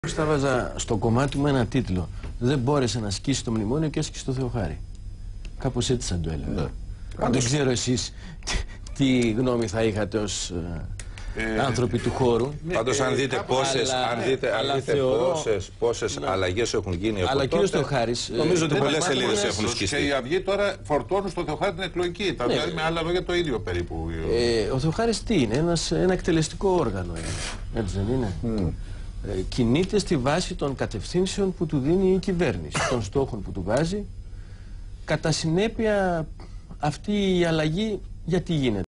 Τα βάζα στο κομμάτι μου ένα τίτλο. Δεν μπόρεσε να σκίσει το μνημόνιο και έσκησε το Θεοχάρη. Κάπως έτσι θα το έλεγα. Δεν ξέρω εσείς τι γνώμη θα είχατε ως άνθρωποι του χώρου. Πάντως αν δείτε πόσες αλλαγές έχουν γίνει από τότε, Θεοχάρης, νομίζω ότι πολλές σελίδες έχουν σκιστεί. Και οι Αυγοί τώρα φορτώνουν στο Θεοχάρη την εκλογική. Δηλαδή με άλλα λόγια το ίδιο περίπου. Ο Θεοχάρης τι είναι, ένα εκτελεστικό όργανο είναι. Έτσι δεν είναι. Κινείται στη βάση των κατευθύνσεων που του δίνει η κυβέρνηση, των στόχων που του βάζει. Κατά συνέπεια αυτή η αλλαγή γιατί γίνεται?